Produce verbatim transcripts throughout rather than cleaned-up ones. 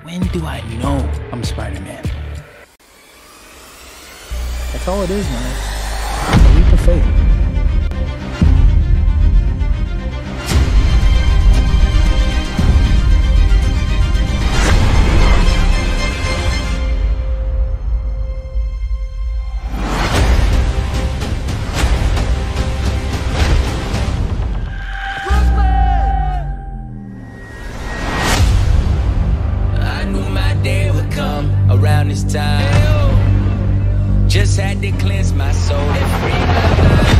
when do I know I'm Spider-Man? That's all it is, man. A leap of faith. Around this time, just had to cleanse my soul and free my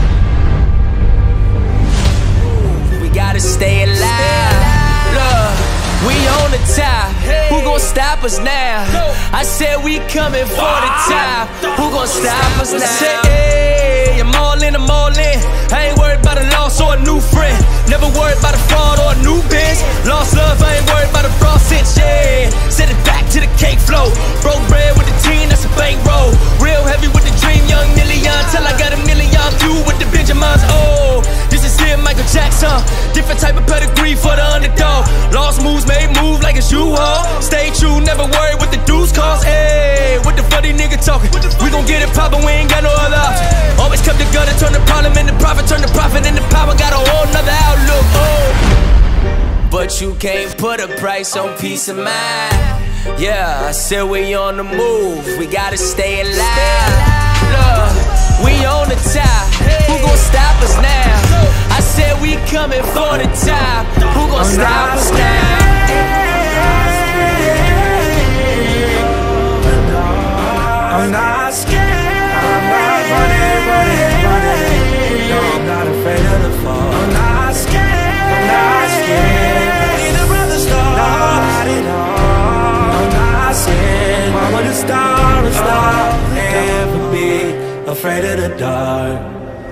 mind. We gotta stay alive. Look, we on the top. Who gon' stop us now? I said we coming for the top. Who gon' stop us now? Hey, I'm all in, I'm all in. I ain't worried about a loss or a new friend. Never worried about a fraud or a new biz. Lost love, I ain't worried about a fraud since, yeah. Set it back to the cake flow. Broke bread with the team, that's a bankroll. Real heavy with the dream, young million. Till I got a million, few with the Benjamins. Oh, this is it, Michael Jackson. Different type of pedigree for the underdog. Lost moves, made move like it's U-Haul. Stay true, never worry what the dues cost. Hey, what the funny nigga talking? We gon' get it poppin', we ain't got no other option. Always kept the gun and turn the problem into profit. Turn the profit into power, got a whole nother outlook. Oh, but you can't put a price on peace of mind. Yeah, I said we on the move, we gotta stay alive. Look, we on the top, who gon' stop us now? I said we coming for the top, who gon' stop us now? I'm not scared, I'm not running, running, running. No, I'm not afraid of the fall. I'm not scared, I'm not scared. Ready to run the star, not at all. I'm not scared, mama the star, a star. Never be afraid of the dark.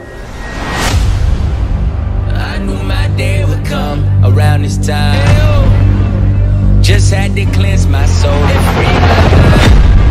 I knew my day would come around this time. Just had to cleanse my soul and free my mind.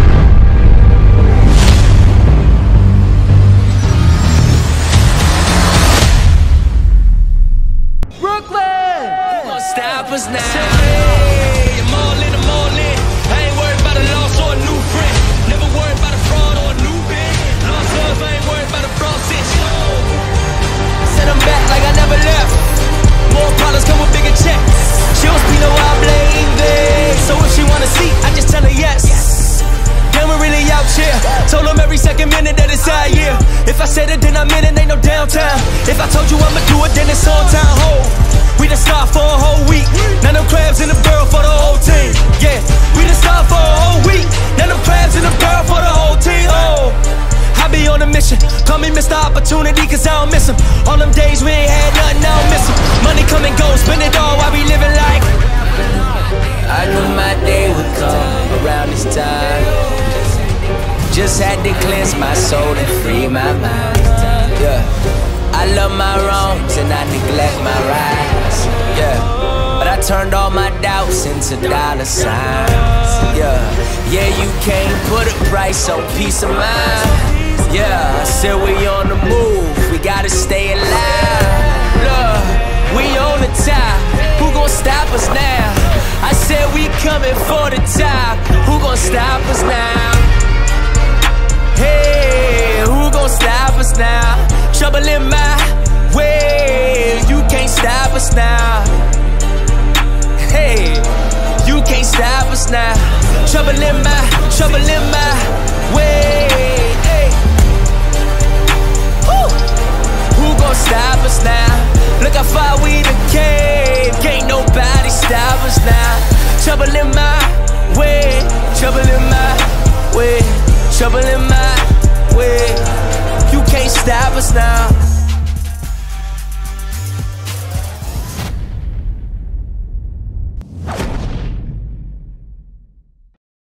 Stop us now. Hey, I'm all in, I'm all in. I ain't worried about a loss or a new friend. Never worried about a fraud or a new bid. Lost love, I ain't worried about a fraud since. Send them back like I never left. More problems come with bigger checks. She don't speak no I blame it. So if she wanna see, I just tell her yes. Then we're really out here. Told them every second minute that it's our year. If I said it, then I meant it, ain't no downtime. If I told you I'ma do it, then it's on time. Hold. We done start for a whole week. Now them crabs in the barrel for the whole team. Yeah, we done start for a whole week. Now them crabs in the barrel for the whole team. Oh, I be on a mission. Call me Mister Opportunity, cause I don't miss him. All them days we ain't had nothing, I don't miss him. Money come and go, spend it all while we living like. I knew my day would come around this time. Just had to cleanse my soul and free my mind. Yeah, I love my wrongs and I neglect my rights. Yeah, but I turned all my doubts into dollar signs. Yeah, yeah, you can't put a price on peace of mind. Yeah, I said we on the move, we gotta stay alive. Look, we on the top, who gon' stop us now? I said we coming for the top, who gon' stop us now? Hey, who gon' stop us now? Trouble in my way, you can't stop us now. Hey, you can't stop us now. Trouble in my, trouble in my way. Hey, woo. Who gon' stop us now? Look how far we done came, can't nobody stop us now. Trouble in my way, trouble in my way, trouble in my way. You can't stop us now.